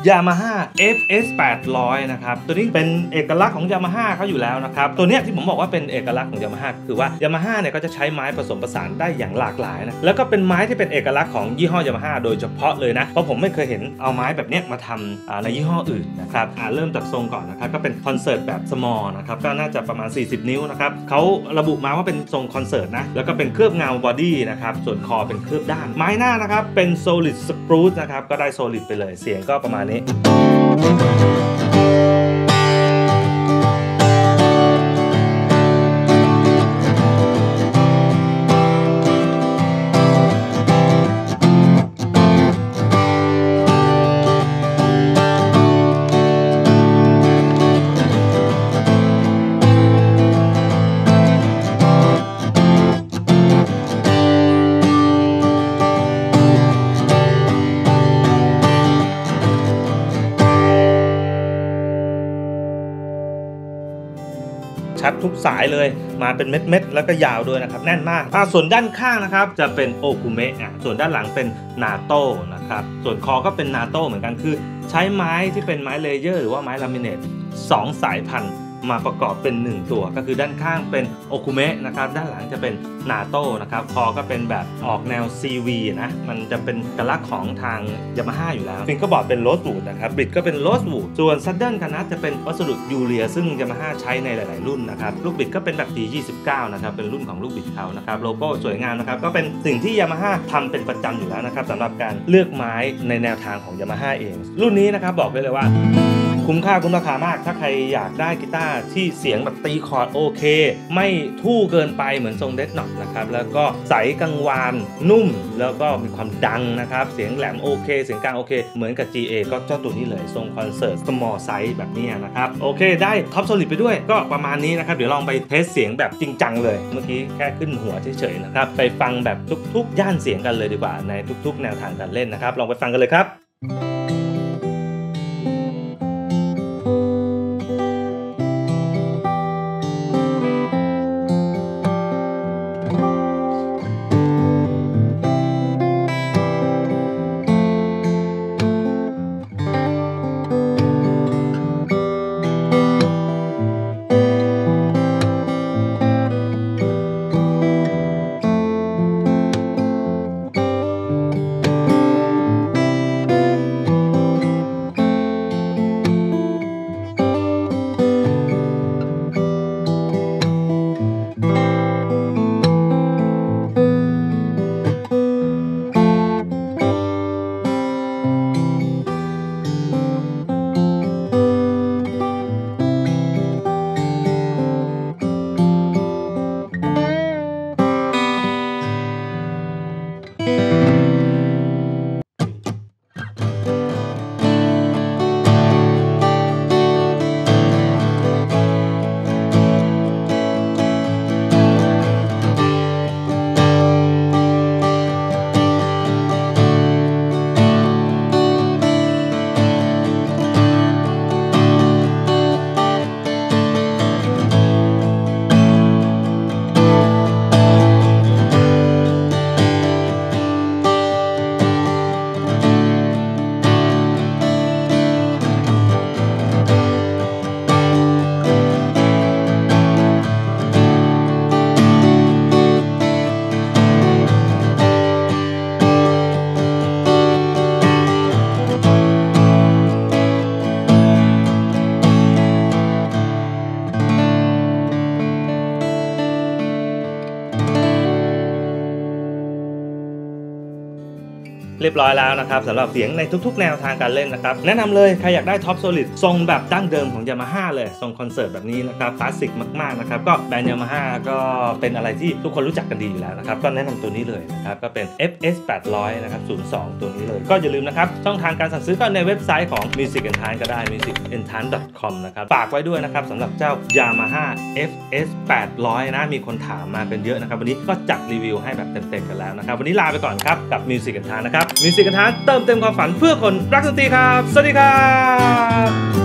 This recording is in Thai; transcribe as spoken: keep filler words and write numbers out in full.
Yamaha เอฟ เอส แปดร้อยนะครับตัวนี้เป็นเอกลักษณ์ของ Yamaha เขาอยู่แล้วนะครับตัวเนี้ยที่ผมบอกว่าเป็นเอกลักษณ์ของ Yamaha คือว่า Yamaha เนี่ยก็จะใช้ไม้ผสมผสานได้อย่างหลากหลายนะแล้วก็เป็นไม้ที่เป็นเอกลักษณ์ของยี่ห้อ Yamaha โดยเฉพาะเลยนะเพราะผมไม่เคยเห็นเอาไม้แบบเนี้ยมาทำในยี่ห้ออื่นนะครับเริ่มจากทรงก่อนนะครับก็เป็นคอนเสิร์ตแบบ small นะครับก็น่าจะประมาณสี่สิบนิ้วนะครับเขาระบุมาว่าเป็นทรงคอนเสิร์ตนะแล้วก็เป็นเคลือบเงาบอดี้นะครับส่วนคอเป็นเคลือบด้านไม้หน้านะครับเป็น solid spruce นะครับก็ได้ solid ไปเลยเสียงก็ประมาณนี้ชัดทุกสายเลยมาเป็นเม็ดๆแล้วก็ยาวด้วยนะครับแน่นมากส่วนด้านข้างนะครับจะเป็นโอคุเมะอ่ะส่วนด้านหลังเป็นนาโต้นะครับส่วนคอก็เป็นนาโต้เหมือนกันคือใช้ไม้ที่เป็นไม้เลเยอร์หรือว่าไม้ลามิเนตสองสายพันธุ์มาประกอบเป็นหนึ่งตัวก็คือด้านข้างเป็นโอคุเมะนะครับด้านหลังจะเป็นนาโต้นะครับคอก็เป็นแบบออกแนว ซี วี นะมันจะเป็นเอกลักษณ์ของทาง Yamaha อยู่แล้วฟิงเกอร์บอร์ดเป็นโรสวูดนะครับบิดก็เป็นโรสวูดส่วนซัดเดิลกันนะจะเป็นวัสดุยูเรียซึ่ง Yamaha ใช้ในหลายๆรุ่นนะครับลูกบิดก็เป็นแบบ ที ยี่สิบเก้า นะครับเป็นรุ่นของลูกบิดเขานะครับโลโก้สวยงามนะครับก็เป็นสิ่งที่ Yamaha ทำเป็นประจำอยู่แล้วนะครับสำหรับการเลือกไม้ในแนวทางของ Yamaha เองรุ่นนี้นะครับบอกได้เลยว่าคุ้มค่าคุ้มราคามากถ้าใครอยากได้กีตาร์ที่เสียงแบบตีคอร์ดโอเคไม่ทู่เกินไปเหมือนทรงเดดน็อตนะครับแล้วก็ใสกังวานนุ่มแล้วก็มีความดังนะครับเสียงแหลมโอเคเสียงกลางโอเคเหมือนกับ จี เอ ก็เจ้าตัวนี้เลยทรงคอนเสิร์ต small size แบบนี้นะครับโอเคได้ท็อปโซลิดไปด้วยก็ประมาณนี้นะครับเดี๋ยวลองไปเทสเสียงแบบจริงจังเลยเมื่อกี้แค่ขึ้นหัวเฉยๆนะครับไปฟังแบบทุกๆย่านเสียงกันเลยดีกว่าในทุกๆแนวทางการเล่นนะครับลองไปฟังกันเลยครับเรียบร้อยแล้วนะครับสำหรับเสียงในทุกๆแนวทางการเล่นนะครับแนะนำเลยใครอยากได้ท็อปโซลิดทรงแบบดั้งเดิมของ Yamaha เลยทรงคอนเสิร์ตแบบนี้นะครับคลาสสิกมากๆนะครับก็แบรนด์ Yamaha ก็เป็นอะไรที่ทุกคนรู้จักกันดีอยู่แล้วนะครับก็แนะนำตัวนี้เลยนะครับก็เป็น เอฟ เอส แปดร้อยนะครับศูนย์สองตัวนี้เลยก็อย่าลืมนะครับช่องทางการสั่งซื้อก็ในเว็บไซต์ของ Music Entrance ก็ได้ มิวสิกเอ็นทรานซ์ ดอท คอม นะครับฝากไว้ด้วยนะครับสำหรับเจ้า Yamaha เอฟ เอส แปดร้อยนะมีคนถามมากันเยอะนะครับวันนี้ก็จัดรีวิวให้แบบเต็มๆกันแล้วนะครับวันนี้ลาไปก่อนครับกับ Music Entrance นะครับ Music Entrance เติมเต็มความฝันเพื่อคนรักดนตรีครับสวัสดีครับ